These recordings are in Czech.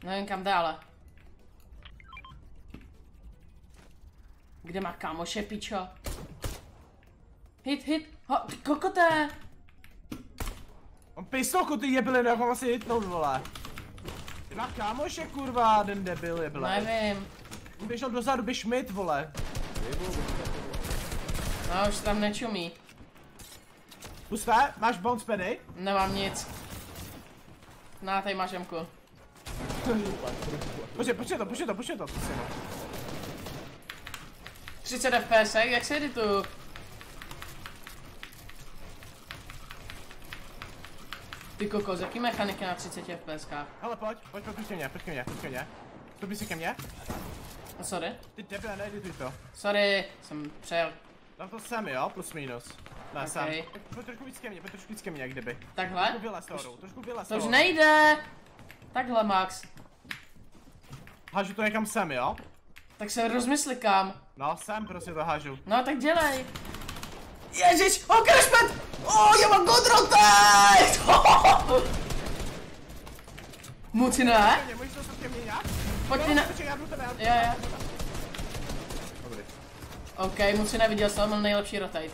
Nevím kam dále. Kde má kámoše, pičo? Hit, ty kokoté! On pistolku, ty jebili, jak mám asi hitnout, vole. Ty má kámoše, kurva, ten debil jebile. Nevím. Běžel dozadu, běž mit, vole. No, už tam nečumí. Pusté, máš bounce pady? Nemám nic. Na, tady máš jemku. Počkej to. 30 FPS, jak se edituju? Ty kokos, jaký mechaniky na 30 FPS? Hele, pojď ke mně. To by si ke mně? No, sorry. Ty debil, needituj to. Sorry, jsem přejel. Dám to sem, jo, plus minus. Ne, Okay. sem. Pojď trošku víc ke mně, jak kdyby. Takhle? Trošku vylez To už nahoru. nejde! Takhle, Max. Hážu to někam sem, jo? Tak se rozmysli kam. No, sem prostě to hážu. No, tak dělej. Ježiš, crashpad! Já mám control tight! Muci ne? Můžeš to ke mně nějak? Pojď ty na... Já budu tebe, Jo. Dobrý. OK, Muci neviděl jsem, byl nejlepší rotate.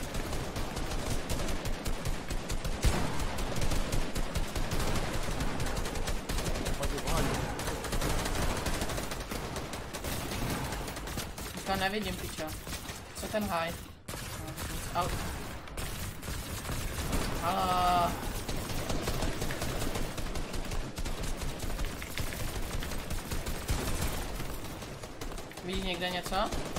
To nevidím, pičo. Co ten high? Halo. Vidíš někde něco?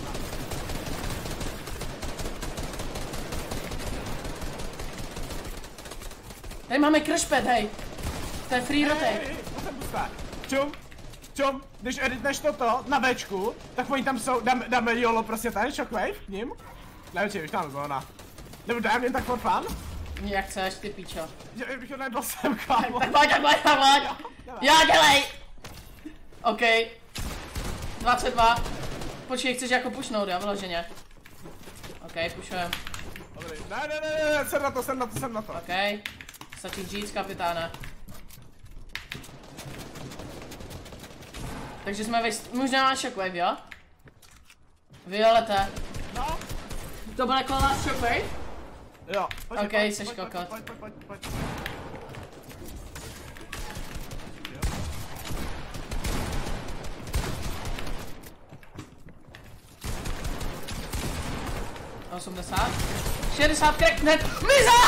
Tady máme crashpad, hej! To je free rotate. Čum, když editneš toto na Bčku, tak oni tam jsou, dáme jolo prostě ten shockwave k ním. Nevím, už tam zóna. Nebo dáme jen tak for fun? Jak chceš, ty pičo. Že bych ho nedal sem, kámo. Tak pojď. Já dělej! OK. 22. Počkej, chceš jako pushnout, jo, vyloženě. OK, pushujem. Dobrý, ne, jsem na to. OK. Stačí říct, kapitáne. Takže jsme možná máš shockwave, jo? Violete. No. To bude jako last shockwave? Jo. OK, seš kokot. Pojď. 80. 60 cracknet. Miza!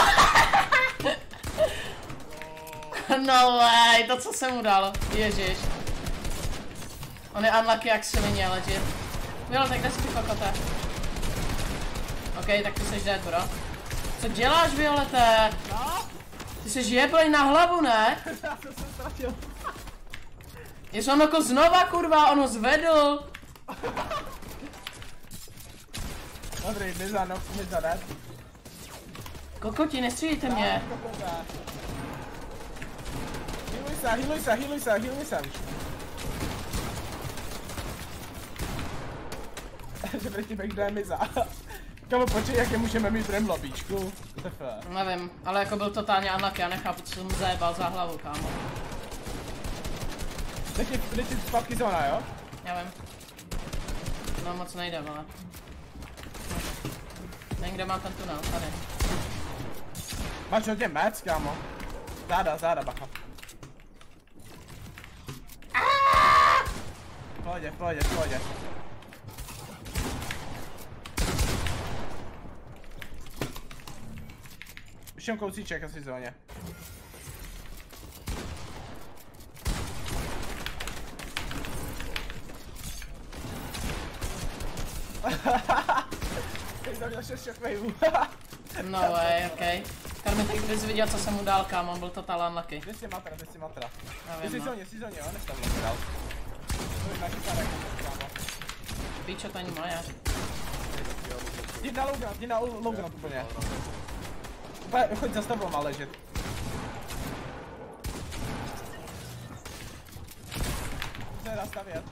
No way, to co jsem mu dal. Ježiš. On je unlucky jak svině, legit. Jo, tak kde jsi ty kokote? OK, tak ty seš dead, bro. Co děláš, Violete? No? Ty jsi jeblej na hlavu, ne? Já jsem se ztratil. Jestli on jako znova, kurva, on ho zvedl. Dobrý, Miza dead. Kokoti, nestřílíte mě. Healuj se. Že proti backdoor Miza. Kamo, počkej, jak je můžeme mít v lobíčku. Nevím, ale jako byl totálně unlucky, já nechápu, co jsem mu zajebal za hlavu, kámo. Jde ti zpátky zóna, jo? Já vím. No moc nejde, ale. Nevím, kde mám ten tunel, tady. Máš hodně mec, kámo. Záda, bacha. V pohodě. Už jen kousíček asi v zóně. Teď jsem měl 6 shockwaveů. No way, okej. Karmi, tak bys viděl, co jsem mu dal, kámo, on byl total unlucky. 200 matra. Já vím, no. Jsi zóně, jo, než tam dal. To je taky staré, kámo. Píčo, to není moje. Jdi na Logan úplně. Choď za tebou, má ležet. Se nedá stavět.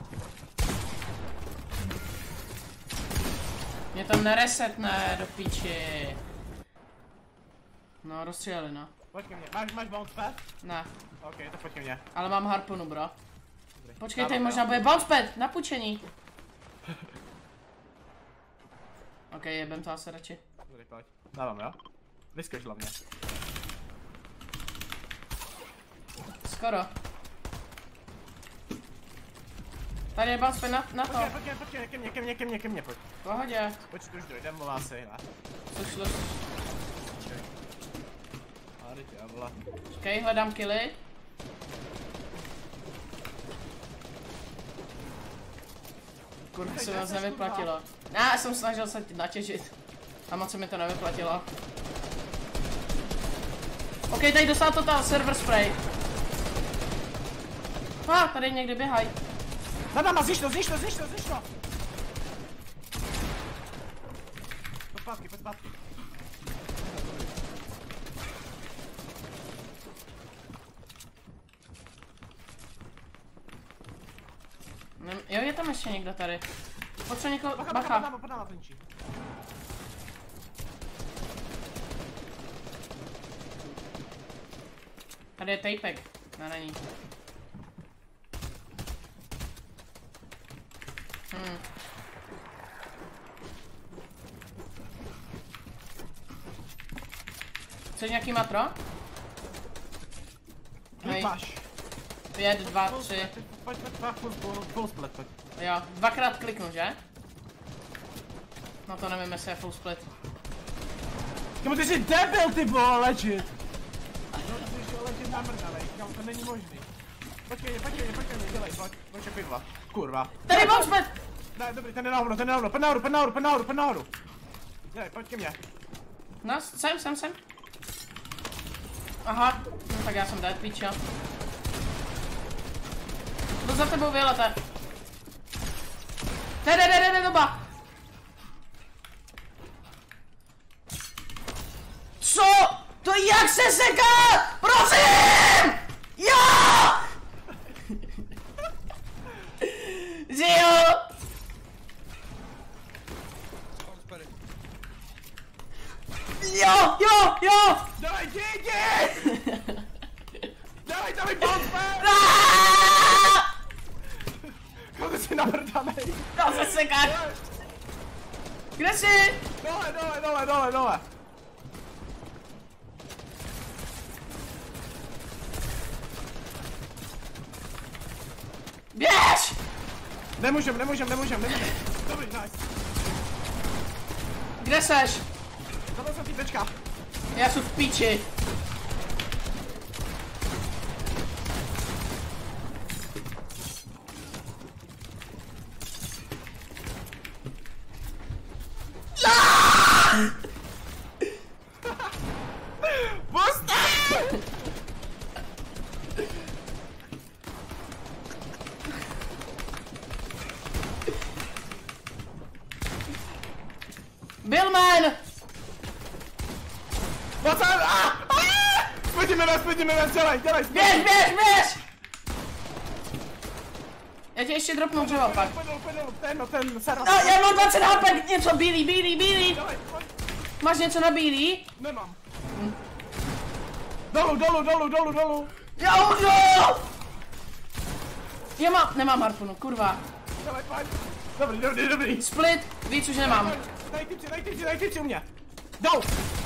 Mě to neresetne do píči. No, rozstřelili, no. Pojď ke mně, máš bounce pad? Ne, OK, tak pojď ke mně. ale mám harpunu, bro. Počkej, tady možná bude bounce pad, na půjčení. Ok, jebem to asi radši. Dobrý, pojď. Dávám, jo? Vyskoč hlavně. Skoro. Tady je bounce pad na to. Počkej, ke mně, pojď. V pohodě. Pojď, už dojdem, volá se, ne? Slušlo. Vole. Ok, hledám killy. Kurva, se mi moc nevyplatilo. Já jsem snažil se natěžit. A moc se mi to nevyplatilo. Ok, tady dostal total server spray. Tady někde běhaj. Nadama, znič to! Pojď zpátky. Jo, je tam ještě někdo tady. Potřebuji někoho, bacha. Podává plinčí. Tady je tapek. No, není. Chceš nějaký matro? Máš. 5, 2, 3. Pojď, full split, pojď. Jo, dvakrát kliknu, že? No to nevím, jestli je full split. Kámo, ty jsi debil, ty vole, legit! No, ty jsi legit namrdalej, kámo, to není možný. Počkej, dělej, pojď pidva. Kurva. Tady bounce pad! Ne, dobrý, ten je nahoru, pojď nahoru. Dělej, pojď ke mně. No, jsem. Aha, no tak já jsem dead, píčo. Jdu za tebou, vylete. Jde, doba. Co? To jak se seká? Prosím! Jo! Žiju! Jo! Dawaj, díky! Dawaj, bounce pad! Kámo, ty jsi namrdanej. Dal se sekat! Kde jsi? Dole. Běž! Nemůžem. Dobrý, nice. Kde seš? Zabil jsem týpečka. Já jsem v píči. Billman! What's up? Splitíme vás, dělej! Běž! Já tě ještě dropnu dřevo pak. Ten server. No, já mám 20 HP, něco bílý. Dělej, pojď. Máš něco na bílý? Nemám. Dolů. Já umřu! Nemám harpunu, kurva. Dělej, pojď. Dobrý. Split, víc už nemám. Daj typci u mě. Jdou.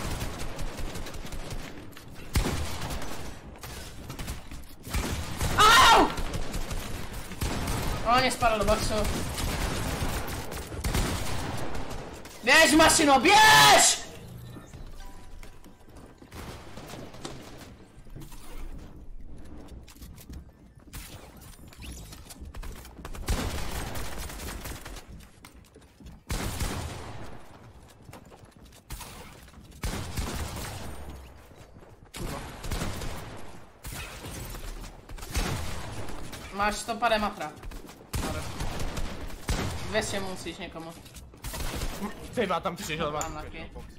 Au! On je spadl do boxu. Běž, mašino, běž! Máš 150 matra. 200 musíš někomu. Ty tam přišel. Mám taky.